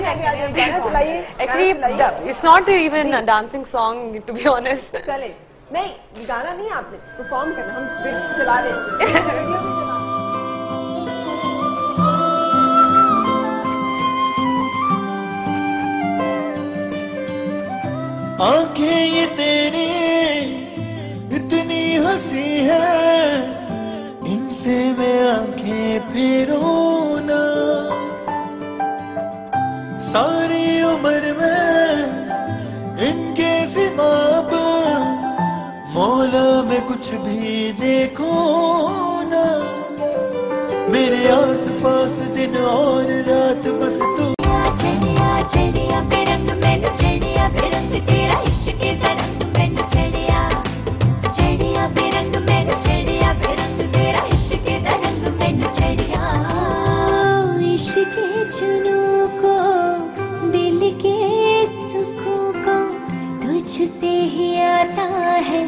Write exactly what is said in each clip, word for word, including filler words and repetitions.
Actually, it's not even a dancing song, to be honest. चले नहीं गाना नहीं आपने परफॉर्म करना हम चला रहे हैं आंखें ये तेरी इतनी हंसी है इनसे मैं आंखें फेरूं ना सारी उम्र में इनके सिवा मौला में कुछ भी देखूं ना मेरे आस पास दिन और रात बस तू चढ़िया चढ़िया बेरंग मैनू चढ़िया बेरंग तेरा इश्क दा रंग मैनू चढ़िया चढ़िया बेरंग मैनू चढ़िया बेरंग तेरा इश्क दा रंग मैनू चढ़िया इश्क के जुनूं को दिल के सुखों को तुझसे ही आता है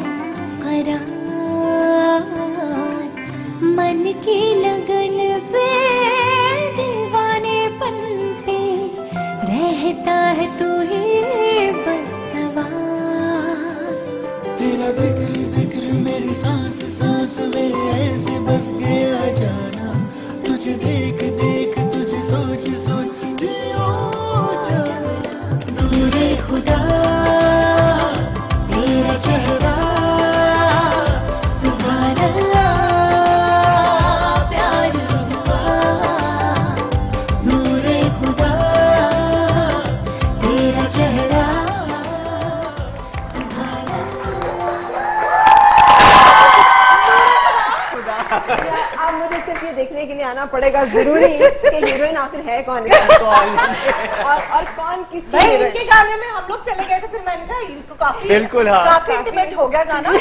करार मन की लगन पे दीवानेपन पे रहता है तू ही बस सवार तेरा जिक्र जिक्र मेरी सांस सांस में ऐसे बस गया जाना तुझे देख देख तुझे सोच सोच जियो जाना नूरे खुदा तेरा चेहरा सुभान अल्लाह प्यार हुआ नूरे खुदा तेरा चेहरा सुभान अल्लाह अब मुझे सिर्फ ये देखने के लिए आना पड़ेगा जरूरी कि हीरोइन आखिर है कौन इसका कौन और, और कौन किसकी भाई इनके गाने में हम लोग चले गए थे फिर मैंने कहा इनको काफी बिल्कुल हाँ काफी इंटीमेट हो गया गाना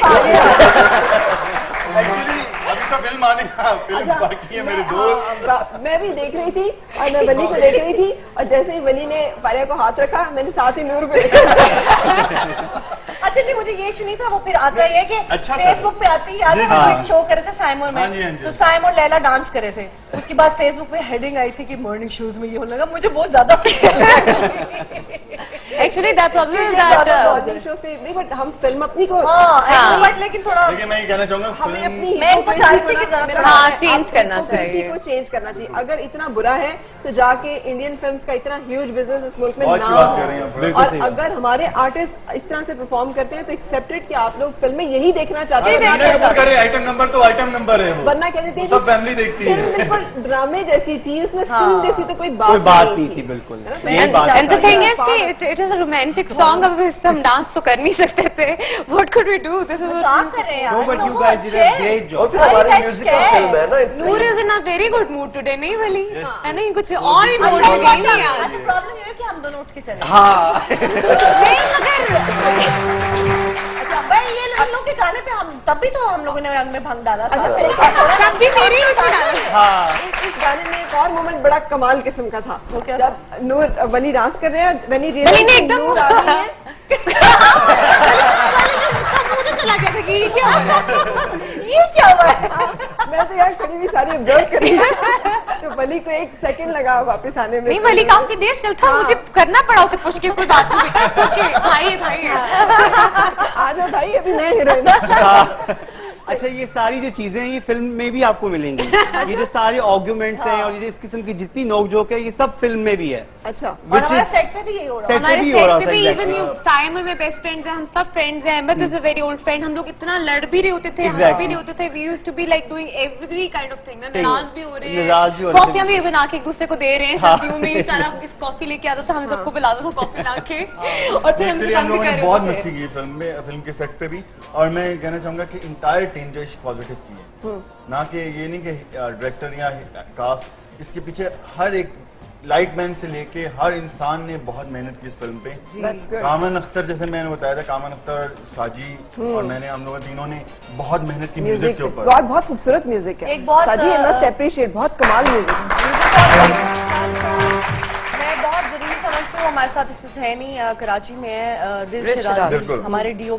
एक्चुअली अभी तो फिल्म आने का फिल्म बाकी है मेरे दोस्त मैं भी देख रही थी और मैं वली को देख रही थी और जैसे ही वली ने फारिया को हाथ रखा मैंने साथ ही नूर को देखा अच्छा नहीं मुझे ये सुनी था वो फिर आता ही है कि अच्छा फेसबुक पे आती है याद है वो एक शो करे थे साइमोर में तो साइमोर लैला डांस करे थे उसके बाद फेसबुक पे हेडिंग आई थी कि मॉर्निंग शोज में ये होने लगा मुझे बहुत ज्यादा Actually, that problem is that morning show से नहीं बट हम फिल्म अपनी को हाँ बट लेकिन थोड़ा लेकिन मैं ये कहना चाहूंगा हमें अपनी मैं इनको चाहती कि हाँ चेंज करना चाहिए को चेंज करना चाहिए अगर इतना बुरा है तो जाके इंडियन फिल्म्स का इतना ह्यूज बिजनेस इस मुल्क में ना हो और अगर हमारे आर्टिस्ट इस तरह से परफॉर्म करते हैं तो एक्सेप्टेड कि आप लोग फिल्म में यही देखना चाहते हैं आइटम नंबर तो आइटम नंबर है वरना कह देते हैं सब फैमिली देखती है बिल्कुल ड्रामे जैसी थी उसमें फिल्म जैसी तो कोई बात नहीं थी बिल्कुल and the thing is कि it, it is a romantic song अब इस हम डांस तो कर नहीं सकते थे what could we do this is क्या कर रहे हैं यार no but you guys did a great job और फिर हमारी म्यूजिकल फिल्म है ना नूर is in a very good mood today नहीं वली है ना कुछ और ही मोड में गई नहीं आज प्रॉब्लम ये है कि हम दोनों उठ के चले हाँ नहीं मगर अच्छा भाई ये लोग के गाने पे हम तब भी तो हम लोगों ने रंग में भंग डाला था तब भी मेरी उठ डाला इस गाने में एक और मोमेंट बड़ा कमाल किस्म का था जब नूर वली डांस कर रहे हैं वली वली ने एकदम नूर आ रही है चला गया था कि ये क्या हो रहा है ये क्या हुआ है मैं तो यार खड़ी भी सारी ऑब्जर्व करी तो वली को एक सेकंड लगा वापस आने में नहीं वली काफी देर चल था मुझे करना पड़ा उसे पुश के कोई बात नहीं बेटा इट्स ओके भाई भाई आ जाओ भाई अभी मैं हीरोइन अच्छा ये सारी जो चीजें हैं ये फिल्म में भी आपको मिलेंगी ये जो सारे आर्गुमेंट्स हैं और ये इस किस्म की जितनी नोकझोंक है ये सब फिल्म में भी है अच्छा और हमारे सेट पे भी यही हो रहा है हमारे सेट पे भी इवन यू साइमन में बेस्ट फ्रेंड्स हैं हम सब फ्रेंड्स हैं Ahmed is a very old friend हम लोग इतना लड़ भी रहे होते थे हम भी रहे होते थे we used to be like doing every kind of thing ना नाराज भी हो रहे हैं कॉफियां भी बना के एक दूसरे को दे रहे हैं सर्दियों में बेचारा किस कॉफी लेके आता था हमें सबको पिलाता था कॉफी ला के और फिर हम हम लोगों ने बहुत मस्ती की फिल्म में फिल्म के सेट पे भी और मैं कहना चाहूंगा कि इंटायर टीम जो इस पॉजिटिव की है ना कि ये नहीं कि डायरेक्टर या कास्ट इसके पीछे हर एक लाइटमैन से लेके हर इंसान ने बहुत मेहनत की इस फिल्म पे कामन अख्तर जैसे मैंने बताया था कामन अख्तर साजी और मैंने हम लोग तीनों ने बहुत मेहनत की म्यूजिक के ऊपर बहुत बहुत खूबसूरत म्यूजिक है एक बहुत साजी मस्ट अप्रिशिएट बहुत कमाल म्यूजिक मैं बहुत जरूरी समझती हूँ हमारे साथ इस है नहीं कराची में है हमारे डीओपी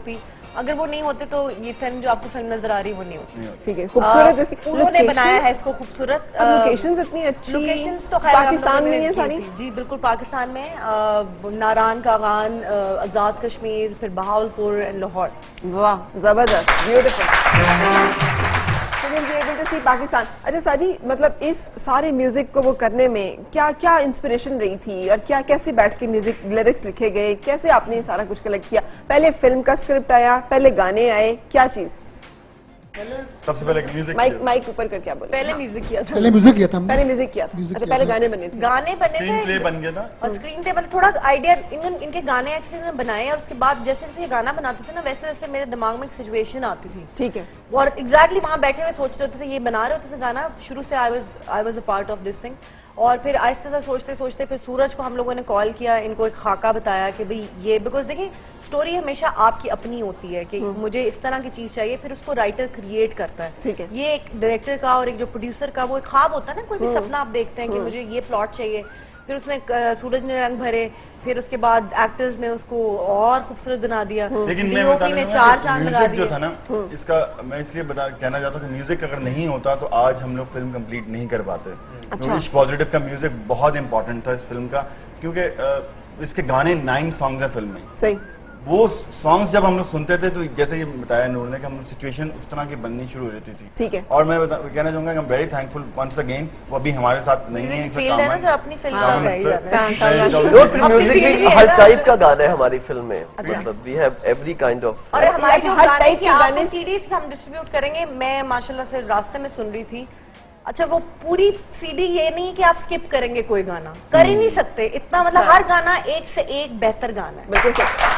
अगर वो नहीं होते तो ये फिल्म जो आपको फिल्म नजर आ रही है वो नहीं होती। ठीक है, खूबसूरत इसकी उन्होंने बनाया है इसको खूबसूरत। लोकेशंस इतनी अच्छी, लोकेशंस तो खैर पाकिस्तान में है सारी। जी बिल्कुल पाकिस्तान में, नारान कागान, आजाद कश्मीर, फिर बहावलपुर एंड लाहौर। वाह जबरदस्त, ब्यूटीफुल। पाकिस्तान। अच्छा साजी, मतलब इस सारे म्यूजिक को वो करने में क्या क्या इंस्पिरेशन रही थी और क्या कैसे बैठ के म्यूजिक लिरिक्स लिखे गए, कैसे आपने ये सारा कुछ कलेक्ट किया? पहले फिल्म का स्क्रिप्ट आया, पहले गाने आए, क्या चीज? सबसे पहले म्यूजिक माइक माइक ऊपर कर क्या बोले? पहले म्यूजिक किया था। पहले म्यूजिक किया था पहले म्यूजिक किया था। अच्छा पहले गाने बने थे। गाने बने थे, स्क्रीन प्ले बन गया था और स्क्रीन प्ले मतलब थोड़ा आइडिया इन, इनके गाने एक्चुअली मैंने बनाए, और उसके बाद जैसे जैसे ये गाना बनाते थे ना वैसे वैसे मेरे दिमाग में एक सिचुएशन आती थी। ठीक है। और एग्जैक्टली वहाँ बैठे हुए सोच रहे होते थे, ये बना रहे होते थे गाना शुरू से, I was I was a part of this thing. और फिर आहिस्ते से सोचते सोचते फिर सूरज को हम लोगों ने कॉल किया, इनको एक खाका बताया कि भाई ये, बिकॉज देखिए स्टोरी हमेशा आपकी अपनी होती है कि मुझे इस तरह की चीज चाहिए, फिर उसको राइटर क्रिएट करता है। ठीक है। ये एक डायरेक्टर का और एक जो प्रोड्यूसर का वो एक ख्वाब होता है ना, कोई भी सपना आप देखते हैं कि मुझे ये प्लॉट चाहिए, फिर उसमें सूरज ने रंग भरे, फिर उसके बाद एक्टर्स ने उसको और खूबसूरत बना दिया, लेकिन मैं ने चार चांद लगा दिए। जो था ना इसका, मैं इसलिए बता कहना चाहता हूँ कि म्यूजिक अगर नहीं होता तो आज हम लोग फिल्म कंप्लीट नहीं कर पाते। अच्छा। इश्क पॉजिटिव का म्यूजिक बहुत इंपॉर्टेंट था इस फिल्म का, क्योंकि इसके गाने नाइन सॉन्ग्स हैं फिल्म में। सही। वो सॉन्ग्स जब हम लोग सुनते थे तो जैसे ये बताया नूर ने कि हम सिचुएशन उस तरह की बननी शुरू हो जाती थी। ठीक है। और मैं कहना चाहूंगा कि I'm very thankful once again, वो अभी हमारे साथ नहीं है। फील्ड है ना जो अपनी फिल्म का गाई जाता है। और फिर म्यूजिक भी हर टाइप का गाना है हमारी फिल्म में, मतलब we have every kind of. और हमारे जो हर गाने टाइप की के गाने गाने सीडीज हम डिस्ट्रीब्यूट करेंगे, मैं माशाल्लाह से रास्ते में सुन रही थी। अच्छा वो पूरी सीडी ये नहीं कि आप स्किप करेंगे कोई गाना, कर ही नहीं सकते इतना, मतलब हर गाना एक से एक बेहतर गाना है। बिल्कुल सही।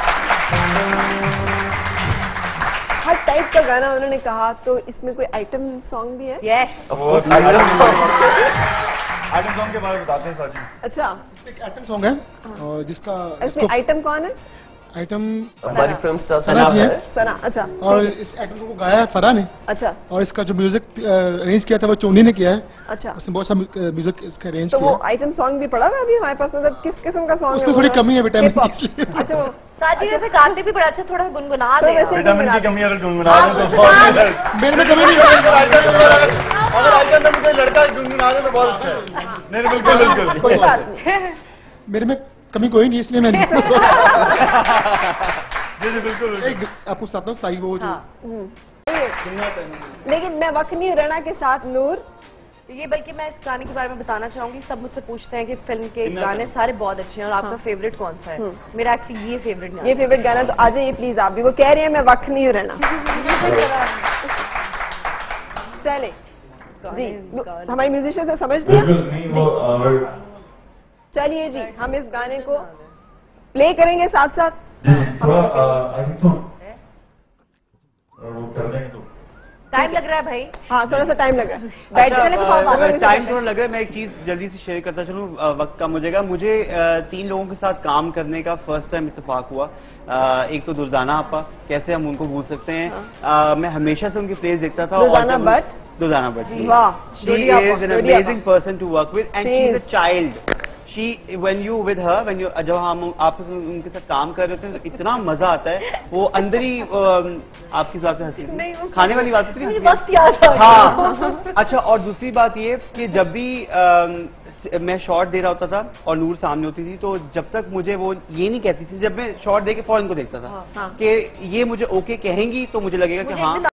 हर टाइप का गाना उन्होंने कहा, तो इसमें कोई आइटम सॉन्ग भी है? Yes of course item song. Item song के बारे में बताते हैं साजी। अच्छा एक आइटम सॉन्ग है और जिसका इसमें आइटम कौन है? आइटम हमारी फिल्म स्टार सना जी है। सना। अच्छा। और इस आइटम को गाया है फरहान ने। अच्छा। और इसका जो म्यूजिक अरेंज किया था वो चोनी ने किया है। अच्छा। उसने बहुत सा म्यूजिक इसका अरेंज तो किया। वो आइटम सॉन्ग भी पड़ा है अभी हमारे पास, मतलब किस किस्म का सॉन्ग है? उसमें थोड़ी कमी है विटामिन की, इसलिए। अच्छा वो साजी वैसे गाते भी बड़ा अच्छा, थोड़ा गुनगुना दे। विटामिन की कमी अगर गुनगुना दे तो बहुत मेरे में कमी नहीं है। अगर आइटम में कोई लड़का गुनगुना दे तो बहुत अच्छा है। नहीं बिल्कुल बिल्कुल कोई बात नहीं। मेरे में कमी कोई नहीं, इसलिए मैं नहीं बिल्कुल। एक आपको बताता हूँ साई वो जो, लेकिन मैं वक्त नहीं रहना के साथ नूर, ये बल्कि मैं इस गाने के बारे में बताना चाहूंगी। सब मुझसे पूछते हैं कि फिल्म के गाने सारे बहुत अच्छे हैं और आपका फेवरेट कौन सा है? मेरा एक्चुअली ये फेवरेट गाना, ये फेवरेट गाना तो आ जाइए प्लीज आप भी। वो कह रही है मैं वक्त नहीं रहना। चले जी, हमारे म्यूजिशियन से समझ लिया। चलिए जी, हम इस गाने को प्ले करेंगे साथ साथ। टाइम लग रहा है भाई। हाँ थोड़ा सा टाइम लग रहा है। बैठ चले तो सॉन्ग अगर टाइम थोड़ा लग रहा है, मैं एक चीज जल्दी से शेयर करता चलूं, वक्त कम हो जाएगा। मुझे तीन लोगों के साथ काम करने का फर्स्ट टाइम इत्तेफाक हुआ। एक तो दुर्दाना आपा, कैसे हम उनको भूल सकते हैं। हाँ। मैं हमेशा से उनकी प्लेस देखता था। दुर्दाना भट्ट, दुर्दाना भट्ट, वाह, she is an amazing person to work with and she is a child. She, when you with her, when you जब हम आप उनके साथ काम कर रहे होते हैं तो इतना मजा आता है। वो अंदर ही आपकी बात पे हंसी, खाने वाली बात पे वक्त याद आ गया। हाँ। अच्छा, और दूसरी बात ये कि जब भी आ, मैं शॉट दे रहा होता था और नूर सामने होती थी, तो जब तक मुझे वो ये नहीं कहती थी, जब मैं शॉट दे के फौरन को देखता था कि ये मुझे ओके कहेंगी तो मुझे लगेगा कि हाँ